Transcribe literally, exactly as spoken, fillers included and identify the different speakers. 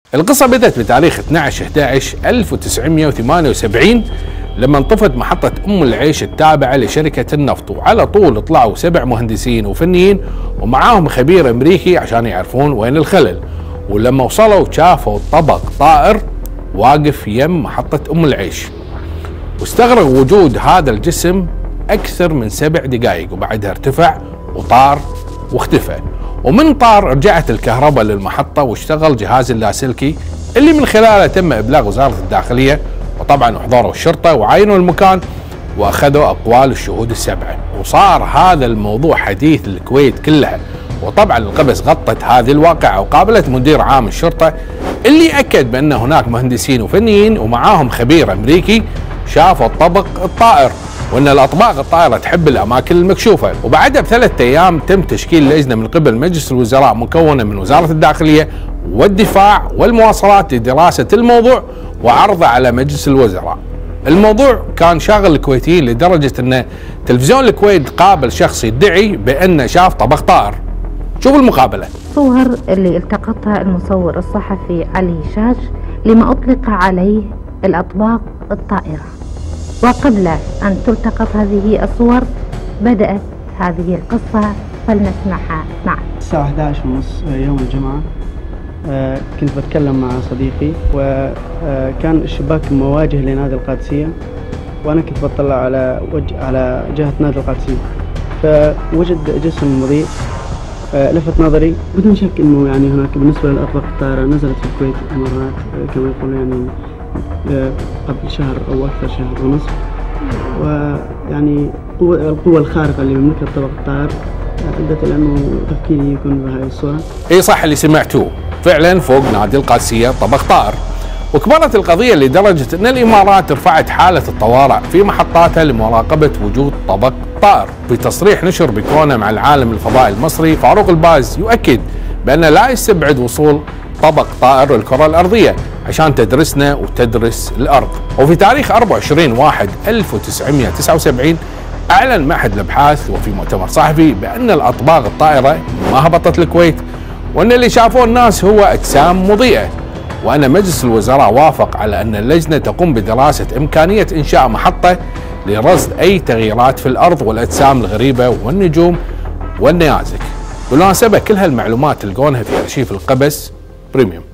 Speaker 1: القصة بدأت بتاريخ اثني عشر أحد عشر ألف وتسعمئة وثمانية وسبعين لما انطفت محطة أم العيش التابعة لشركة النفط، وعلى طول طلعوا سبع مهندسين وفنيين ومعاهم خبير أمريكي عشان يعرفون وين الخلل. ولما وصلوا شافوا طبق طائر واقف يم محطة أم العيش، واستغرق وجود هذا الجسم أكثر من سبع دقائق، وبعدها ارتفع وطار واختفى. ومن طار رجعت الكهرباء للمحطة واشتغل جهاز اللاسلكي اللي من خلاله تم إبلاغ وزارة الداخلية، وطبعا احضروا الشرطة وعاينوا المكان واخذوا أقوال الشهود السبعة، وصار هذا الموضوع حديث الكويت كلها. وطبعا القبس غطت هذه الواقعة وقابلت مدير عام الشرطة اللي أكد بأن هناك مهندسين وفنيين ومعاهم خبير أمريكي شافوا الطبق الطائر، وأن الأطباق الطائرة تحب الأماكن المكشوفة. وبعدها بثلاثة أيام تم تشكيل لجنة من قبل مجلس الوزراء مكونة من وزارة الداخلية والدفاع والمواصلات لدراسة الموضوع وعرضه على مجلس الوزراء. الموضوع كان شاغل الكويتيين لدرجة أن تلفزيون الكويت قابل شخص يدعي بأنه شاف طبق طائر. شوفوا المقابلة.
Speaker 2: صور اللي التقطها المصور الصحفي علي شاش لما أطلق عليه الأطباق الطائرة. وقبل أن تلتقط هذه الصور بدأت هذه القصة، فلنسمعها معا.
Speaker 3: الساعة أحد عشر ونص يوم الجمعة آه كنت بتكلم مع صديقي، وكان الشباك مواجه لنادي القادسية، وأنا كنت بطلع على وجه على جهة نادي القادسية، فوجد جسم مضيء آه لفت نظري بدون شك إنه يعني هناك بالنسبة للأطباق الطائرة نزلت في الكويت مرات آه كما يقولون يعني آه قبل شهر أو أكثر، شهر ونصف. ويعني القوة الخارقة اللي بيملكها الطبق الطائر أدت إلى أنه تفكيري يكون بهذه الصورة.
Speaker 1: إي صح اللي سمعتوه، فعلا فوق نادي القادسية طبق طائر. وكبرت القضية لدرجة أن الإمارات رفعت حالة الطوارئ في محطاتها لمراقبة وجود طبق طائر. في تصريح نشر بكونه مع العالم الفضائي المصري، فاروق الباز يؤكد بأن لا يستبعد وصول طبق طائر للكرة الأرضية عشان تدرسنا وتدرس الأرض. وفي تاريخ أربعة وعشرين واحد ألف وتسعمئة وتسعة وسبعين أعلن معهد الأبحاث وفي مؤتمر صحفي بأن الأطباق الطائرة ما هبطت الكويت، وأن اللي شافوه الناس هو أجسام مضيئة، وأن مجلس الوزراء وافق على أن اللجنة تقوم بدراسة إمكانية إنشاء محطة لرصد أي تغييرات في الأرض والأجسام الغريبة والنجوم والنيازك. بالمناسبة كل هالمعلومات تلقونها في أرشيف القبس بريميوم.